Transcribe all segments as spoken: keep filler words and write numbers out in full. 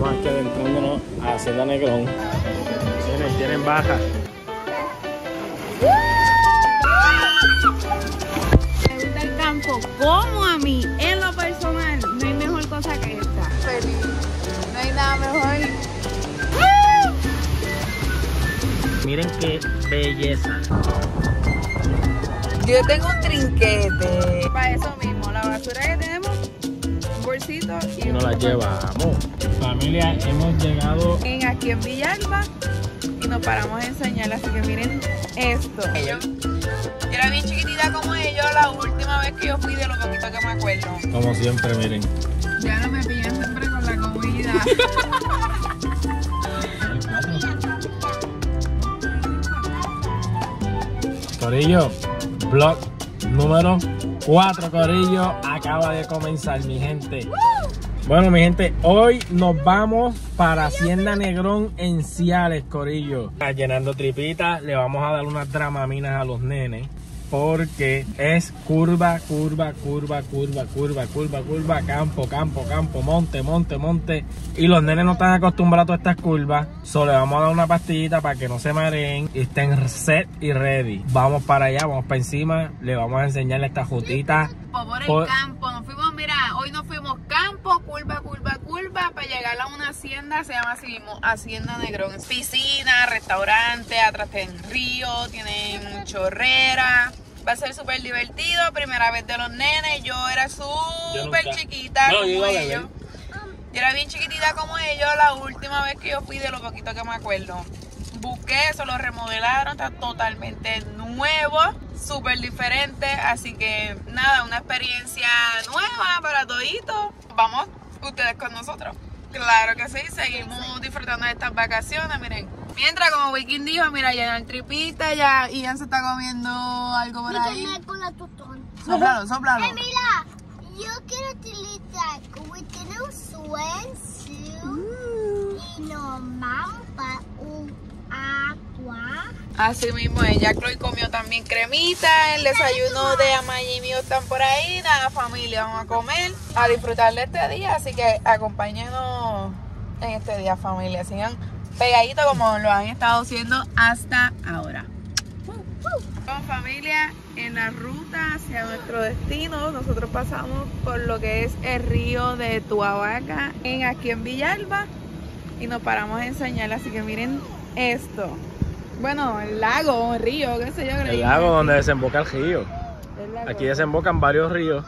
Estamos aquí adentrándonos a Hacienda Negrón. Tienen, tienen baja. Me gusta el campo como a mí, en lo personal, no hay mejor cosa que esta. Feliz, no hay nada mejor. Miren qué belleza. Yo tengo un trinquete. Para eso mismo, la basura que tenemos, un bolsito y, Y nos la llevamos. Familia, hemos llegado en aquí en Villalba y nos paramos a enseñarla, así que miren esto. Yo, yo era bien chiquitita como ellos la última vez que yo fui, de lo poquito que me acuerdo. como siempre, miren. Ya no me pillan siempre con la comida. Corillo, vlog número cuatro, Corillo, acaba de comenzar, mi gente. Bueno, mi gente, hoy nos vamos para Hacienda Negrón en Ciales, Corillo. Llenando tripitas, le vamos a dar unas dramaminas a los nenes, porque es curva, curva, curva, curva, curva, curva, curva, campo, campo, campo, monte, monte, monte. Y los nenes no están acostumbrados a estas curvas. Solo le vamos a dar una pastillita para que no se mareen y estén set y ready. Vamos para allá, vamos para encima. Le vamos a enseñarle esta jutita. Por el Por... campo, nos fuimos, mira, hoy nos fuimos campo, curva, curva, curva, para llegar a una hacienda, se llama así mismo, Hacienda Negrón. Piscina, restaurante, atrás tienen río, tienen chorrera. Va a ser súper divertido, primera vez de los nenes. Yo era súper chiquita no, como yo ellos. Yo era bien chiquitita como ellos la última vez que yo fui, de lo poquito que me acuerdo. Busqué eso, lo remodelaron, está totalmente nuevo, súper diferente. Así que nada, una experiencia nueva para toditos. Vamos ustedes con nosotros. Claro que sí, seguimos disfrutando de estas vacaciones, miren. Mientras, como Viking dijo, mira, ya en el tripita, ya Ian se está comiendo algo por ahí. Sóplalo, sóplalo. Eh, mira, yo quiero utilizar como tiene un swimsuit y nos vamos para un agua. Así mismo, ella, Chloe, comió también cremita, el desayuno de Amaya y mío están por ahí. Nada, familia, vamos a comer, a disfrutar de este día, así que acompáñenos en este día, familia. Sigan pegaditos como lo han estado haciendo hasta ahora. Con familia, en la ruta hacia nuestro destino, nosotros pasamos por lo que es el río de Tuabaca, en aquí en Villalba, y nos paramos a enseñar, así que miren esto. Bueno, el lago, el río, qué sé yo. El lago donde desemboca el río. Aquí desembocan varios ríos.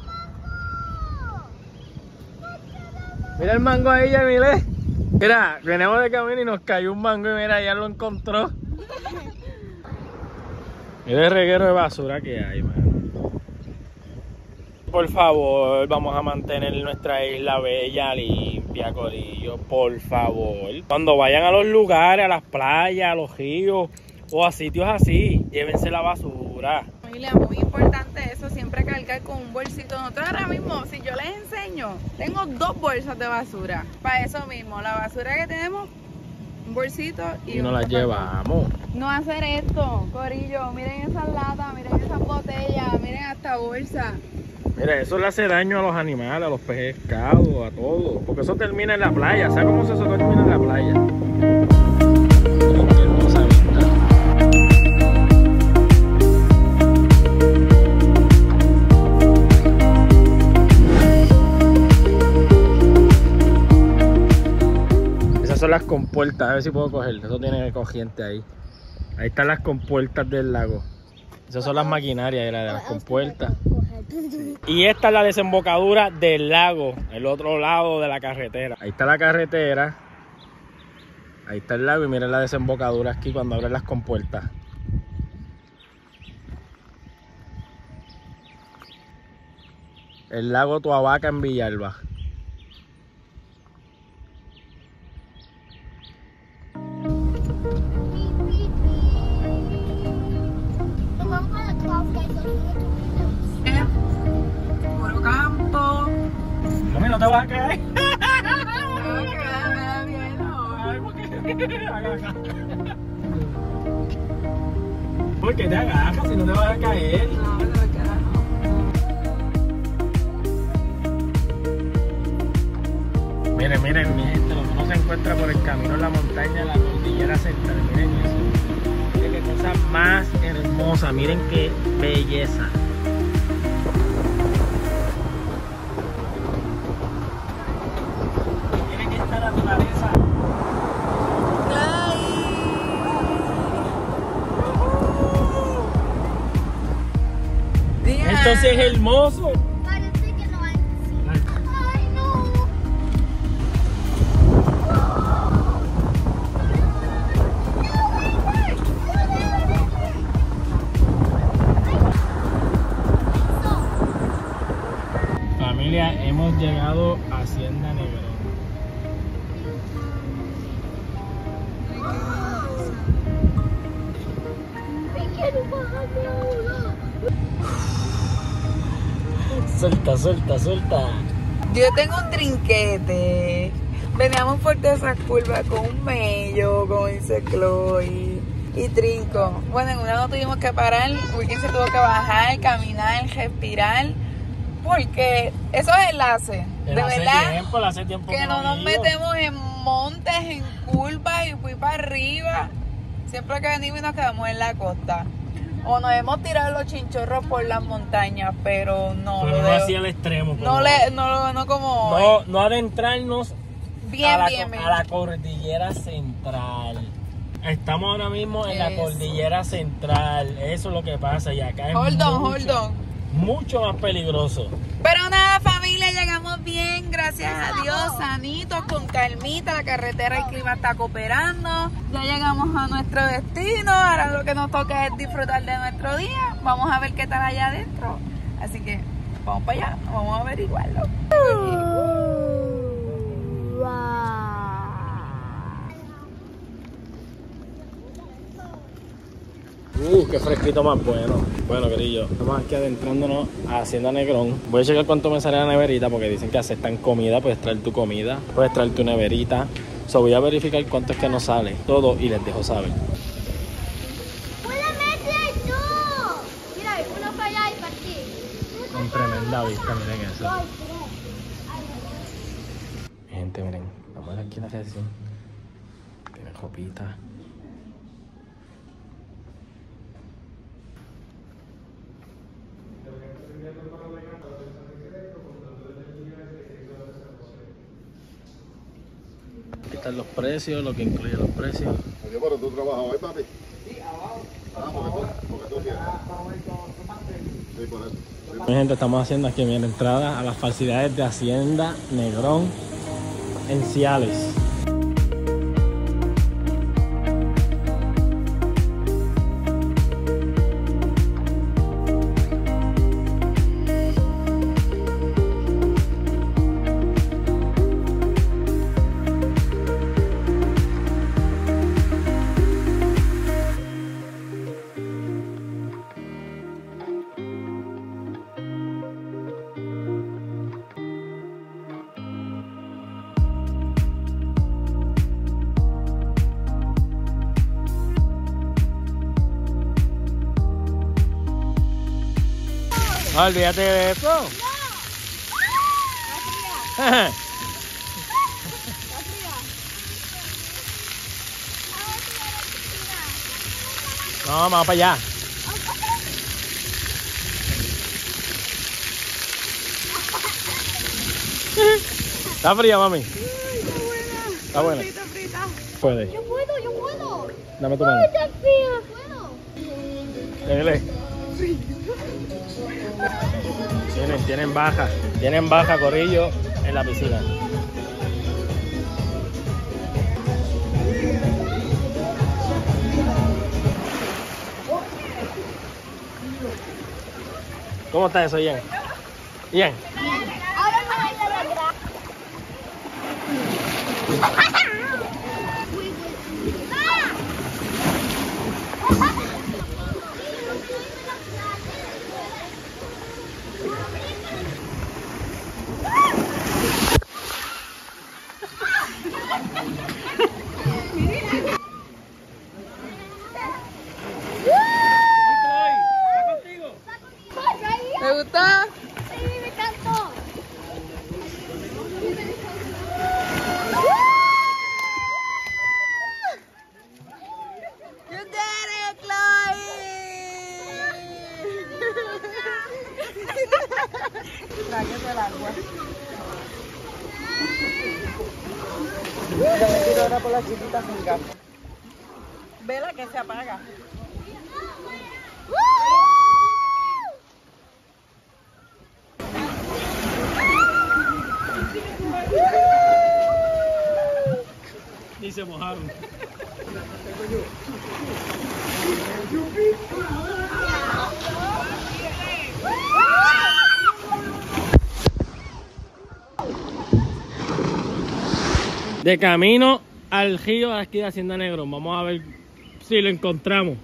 Mira el mango ahí, ya miré. Mira, venimos de camino y nos cayó un mango y mira, ya lo encontró. Mira el reguero de basura que hay, man. Por favor, vamos a mantener nuestra isla bella, limpia, Corillo. Por favor. Cuando vayan a los lugares, a las playas, a los ríos o a sitios así, llévense la basura. Familia, muy importante eso, siempre cargar con un bolsito. Nosotros ahora mismo, si yo les enseño, tengo dos bolsas de basura. Para eso mismo, la basura que tenemos, un bolsito y, Y nos un la llevamos. No hacer esto, Corillo. Miren esas latas, miren esas botellas, miren esta bolsa. Mira, eso le hace daño a los animales, a los pescados, a todo. Porque eso termina en la playa. ¿Sabes cómo eso termina en la playa? Qué hermosa vista. Esas son las compuertas. A ver si puedo coger. Eso tiene corriente ahí. Ahí están las compuertas del lago. Esas son las maquinarias de, la, de las compuertas. Y esta es la desembocadura del lago, el otro lado de la carretera. Ahí está la carretera. Ahí está el lago y miren la desembocadura aquí cuando abren las compuertas. El lago Tuabaca en Villalba. Puro campo. Mami, no te vas a caer. No, que me da miedo. Ay, ¿por qué? Agaja. ¿Por qué te agajas si no te vas a caer? No, no, carajo. Miren, miren, mi gente, lo que encuentra por el camino en la montaña de la cordillera central. Miren eso. Miren qué cosa más hermosa. Miren qué belleza. Miren esta naturaleza. Esto sí es hermoso. Parece que no hay. Ay, no. Familia, hemos llegado a Hacienda Negrón. Me quiero bajarme ahora. Suelta, suelta, suelta. Yo tengo un trinquete. Veníamos por todas esas curvas con un mello, como dice Chloe, y trinco. Bueno, en una no tuvimos que parar, Wilkin se tuvo que bajar, caminar, respirar, porque esos enlaces, de hace verdad, tiempo, hace tiempo que no nos he ido. metemos en montes, en curvas y fui para arriba. Siempre que venimos y nos quedamos en la costa. O nos hemos tirado los chinchorros por las montañas, pero no. Pero lo no de- hacia el extremo. no como- le, no, no como hoy. No, no adentrarnos bien, a, la, bien, bien. a la cordillera central. Estamos ahora mismo en la Eso. cordillera central. Eso es lo que pasa. Y acá es Hold on, mucho, hold on. mucho más peligroso. Pero nada, familia, llegamos bien, gracias a Dios, sanitos, con calmita, la carretera y el clima está cooperando. Ya llegamos a nuestro destino, ahora lo que nos toca es disfrutar de nuestro día. Vamos a ver qué tal allá adentro. Así que vamos para allá, vamos a averiguarlo. Uh, qué fresquito más bueno. Bueno, querido, estamos aquí adentrándonos a Hacienda Negrón. Voy a checar cuánto me sale la neverita porque dicen que aceptan comida. Puedes traer tu comida, puedes traer tu neverita. So, voy a verificar cuánto es que nos sale todo y les dejo saber. ¡Puedes meter tú! Mira, uno para allá y para ti. Con tremenda vista, miren eso. Dos, tres. Gente, miren, vamos a ver aquí la reacción. Tiene ropita. Aquí están los precios, lo que incluye los precios. Oye, pero tú trabajas hoy, papi. Sí, abajo. Ah, porque tú, porque tú tienes. Sí, por eso. Mi gente, estamos haciendo aquí mi entrada a las facilidades de Hacienda Negrón en Ciales. No, olvídate de eso. No, vamos para allá. ¿Está fría, mami? Está buena. Frita, frita. Puede. Yo puedo, yo puedo. Dame tu mano. Está fría. Puedo. Dele. Tienen, tienen baja. Tienen baja, Corillo, en la piscina. ¿Cómo está eso, Ian? Ian. Ahora no hay la verdad. ¿Te gustó? Sí, me encantó. Yo me tiro ahora por la chiquita sin gas. Vela que se apaga. Y se mojaron. De camino al río de aquí de Hacienda Negrón. Vamos a ver si lo encontramos.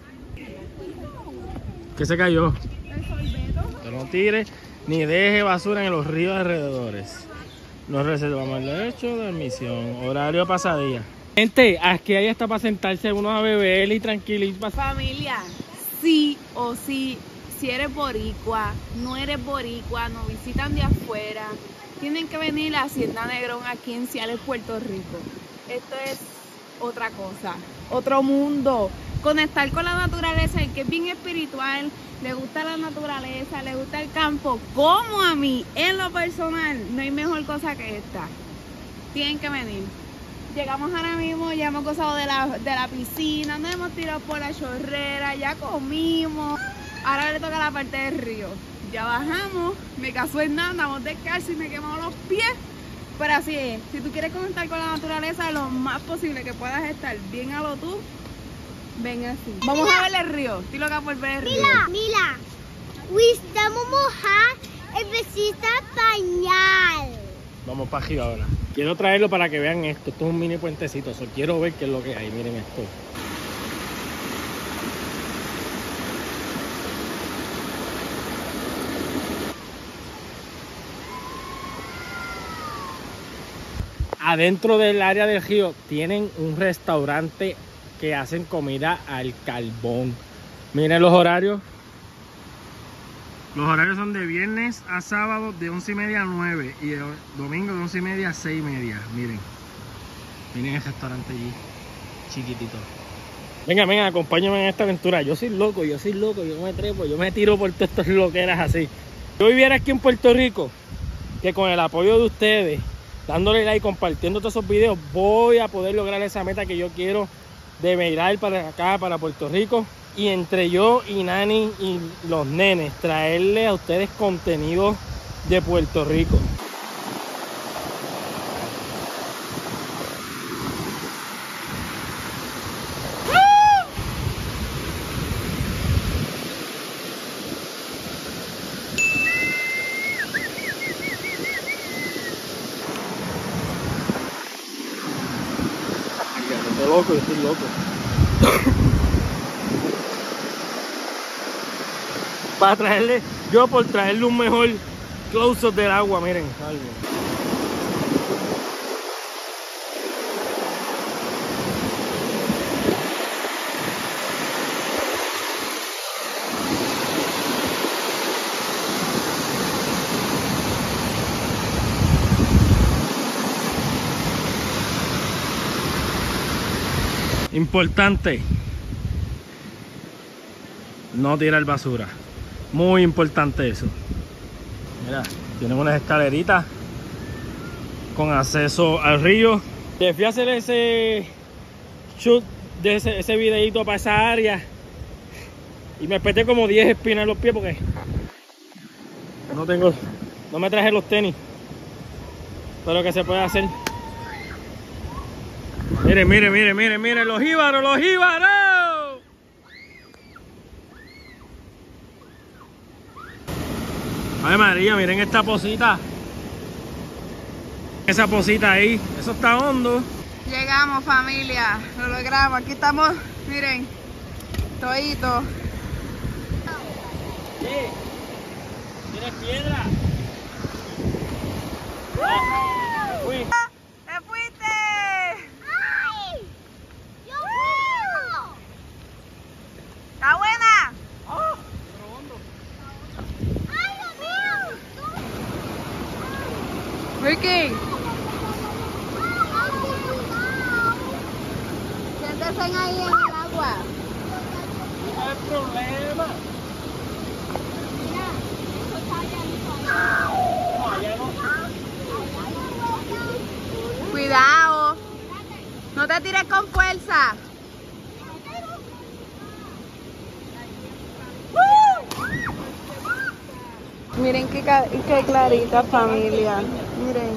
¿Qué se cayó? Que no tire ni deje basura en los ríos alrededores. Nos reservamos el derecho de admisión. Horario pasadía. Gente, aquí hay hasta para sentarse uno a beber y tranquilizar. Familia, sí o sí, si eres boricua, no eres boricua, nos visitan de afuera, tienen que venir a Hacienda Negrón aquí en Ciales, Puerto Rico. Esto es otra cosa, otro mundo. Conectar con la naturaleza, el que es bien espiritual, le gusta la naturaleza, le gusta el campo, como a mí, en lo personal, no hay mejor cosa que esta. Tienen que venir. Llegamos ahora mismo, ya hemos gozado de la, de la piscina, nos hemos tirado por la chorrera, ya comimos. Ahora le toca la parte del río. Ya bajamos, me casó en nada, andamos descalzos y me quemamos los pies. Pero así es, si tú quieres conectar con la naturaleza, lo más posible que puedas estar bien a lo tú, ven así. Vamos mira, a ver el río, estoy loca por ver el río. Mira, mira, estamos mojar, necesita pañal. Vamos para arriba ahora. Quiero traerlo para que vean esto. Esto es un mini puentecito. So, quiero ver qué es lo que hay. Miren esto. Adentro del área del río tienen un restaurante que hacen comida al carbón. Miren los horarios. Los horarios son de viernes a sábado de once y media a nueve y de domingo de once y media a seis y media. Miren, miren el restaurante allí, chiquitito. Venga, venga, acompáñenme en esta aventura. Yo soy loco, yo soy loco, yo me trepo, yo me tiro por todas estas loqueras así. Yo viviera aquí en Puerto Rico, que con el apoyo de ustedes, dándole like, compartiendo todos esos videos, voy a poder lograr esa meta que yo quiero de emigrar para acá, para Puerto Rico. Y entre yo y Nani y los nenes, traerle a ustedes contenido de Puerto Rico. Estoy loco, estoy loco. Para traerle, yo por traerle un mejor close-up del agua, miren, algo. Importante, no tirar basura. Muy importante eso. Mira, tienen unas escaleritas con acceso al río. Te fui a hacer ese shoot de ese, ese videito para esa área y me peté como diez espinas en los pies porque no tengo, no me traje los tenis. Pero que se puede hacer. Miren, miren, miren, miren, miren los jíbaros, los jíbaros. Ay María, miren esta posita. Esa posita ahí, eso está hondo. Llegamos, familia, lo logramos. Aquí estamos, miren, todito. ¿Qué? ¿Tienes piedra? Uy. ¡Te fuiste! ¡Ay! ¡Yo puedo! ¿Está buena? Oh. ¡Ay, Dios mío! Ricky, siéntese ahí en el agua. No hay problema. Cuidado. No te tires con fuerza. Miren qué, qué clarita familia. Miren.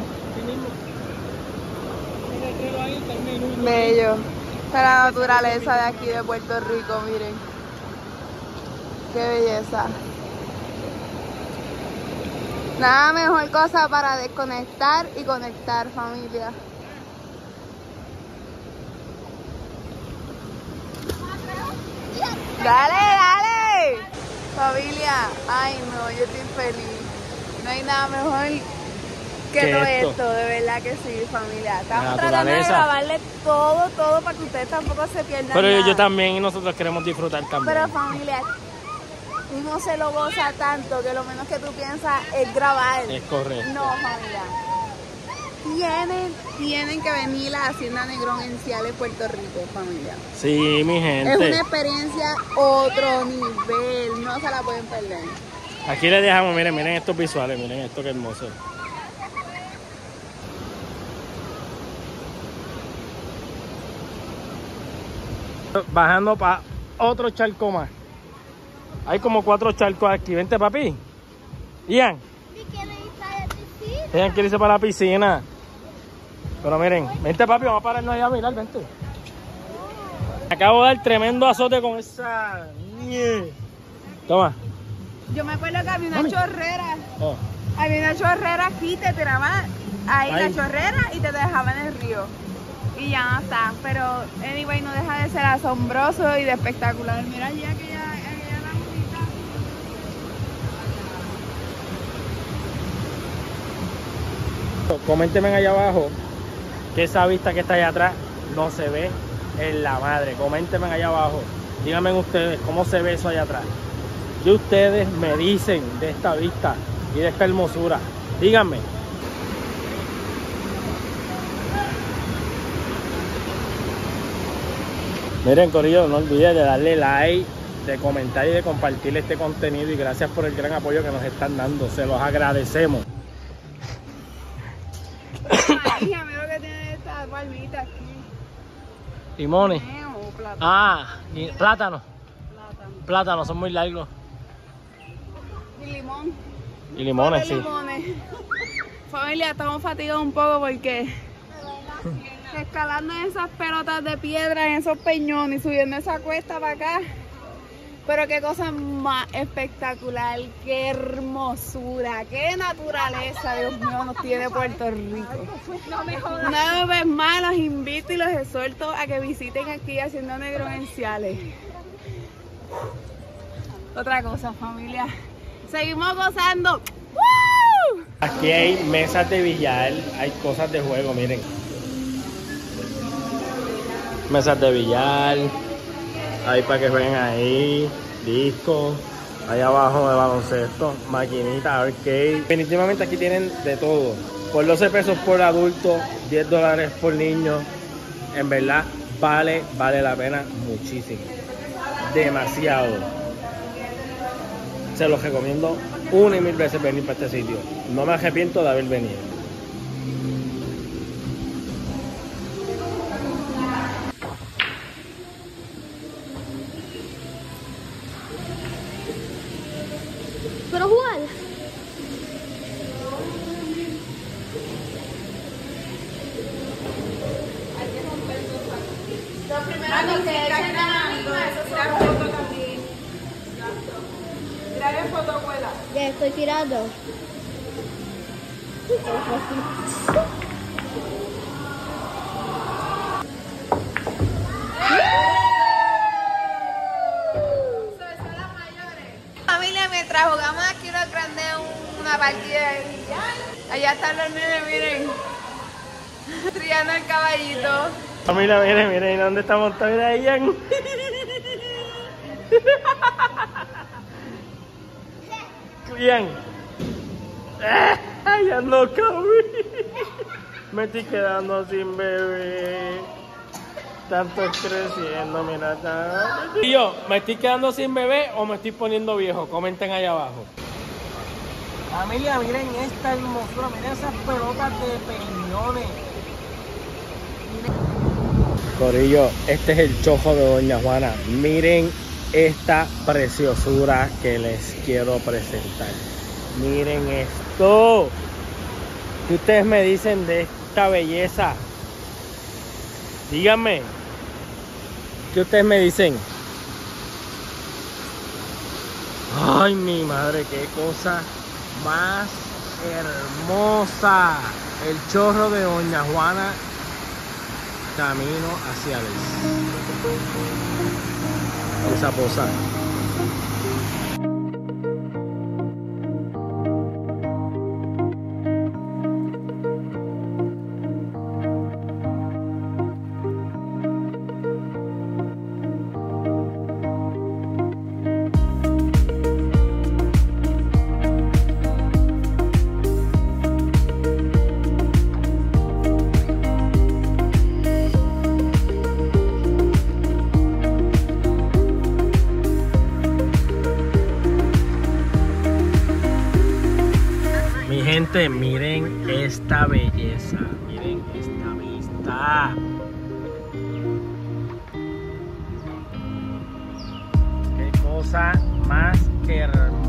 Bello. Esta es la naturaleza de aquí de Puerto Rico, miren. Qué belleza. Nada mejor cosa para desconectar y conectar, familia. Dale, dale. Familia, ay no, yo estoy feliz. No hay nada mejor que ¿Qué todo esto? esto, de verdad que sí, familia. Estamos La tratando de naturaleza. grabarle todo, todo para que ustedes tampoco se pierdan Pero yo, nada. yo también y nosotros queremos disfrutar también. Pero familia, uno se lo goza tanto que lo menos que tú piensas es grabar. Es correcto. No, familia. Tienen, tienen que venir a la Hacienda Negrón en Ciales, Puerto Rico, familia. Sí, mi Es una gente. experiencia otro nivel, no se la pueden perder. Aquí les dejamos, miren, miren estos visuales, miren esto que hermoso. Bajando para otro charco más. Hay como cuatro charcos aquí. Vente, papi. Ian. ¿Y quieres ir para la piscina? Ian quiere irse para la piscina. Pero miren, vente, papi, vamos a pararnos allá a mirar, vente. Acabo de dar tremendo azote con esa... Toma. Yo me acuerdo que había una Mami. chorrera, Oh. había una chorrera aquí, te tiraban ahí Ahí. la chorrera y te dejaban en el río. Y ya no está, pero anyway no deja de ser asombroso y de espectacular. Mira allí aquella, aquella lagunita. Coméntenme allá abajo que esa vista que está allá atrás no se ve en la madre. Coméntenme allá abajo. Díganme ustedes cómo se ve eso allá atrás. ¿Qué ustedes me dicen de esta vista y de esta hermosura? Díganme. Miren, corillo, no olviden de darle like, de comentar y de compartir este contenido. Y gracias por el gran apoyo que nos están dando. Se los agradecemos. Ay, hija, mira lo que tiene esta barbita aquí. Limones. Eh, o plátano. Ah, y plátanos. Plátano. Plátanos son muy largos. Y limón. Y limones, Par de sí. limones. Familia, estamos fatigados un poco porque escalando en esas pelotas de piedra, en esos peñones y subiendo esa cuesta para acá. Pero qué cosa más espectacular, qué hermosura, qué naturaleza, Dios mío, nos tiene Puerto Rico. Una vez más los invito y los exhorto a que visiten aquí Hacienda Negrón en Ciales. Otra cosa, familia. Seguimos gozando. ¡Woo! Aquí hay mesas de billar, hay cosas de juego, miren. Mesas de billar, hay para que jueguen ahí, discos, ahí abajo de baloncesto, maquinita, arcade. Definitivamente aquí tienen de todo. Por doce pesos por adulto, diez dólares por niño. En verdad, vale, vale la pena muchísimo. Demasiado. Se los recomiendo una y mil veces venir para este sitio. No me arrepiento de haber venido. ¿Pero jugar? Ya estoy tirando. Familia, mientras jugamos aquí nos grande una partida de billar. Allá están los nenes, miren. Triando el caballito. Mira, miren, miren, ¿dónde está montado? Mira, Ian. Ian. Ay, ya no cabí. Me estoy quedando sin bebé. Tanto creciendo, mira. Tan... Y yo, ¿me estoy quedando sin bebé o me estoy poniendo viejo? Comenten ahí abajo. Familia, miren esta hermosura, miren esas pelotas de peñones. Corillo, este es el chojo de Doña Juana. Miren esta preciosura que les quiero presentar. Miren esto. ¿Qué ustedes me dicen de esta belleza? Díganme. ¿Qué ustedes me dicen? Ay, mi madre, qué cosa más hermosa. El chorro de Doña Juana, camino hacia el Vamos a posar. Gente, miren esta belleza, miren esta vista. Qué cosa más hermosa.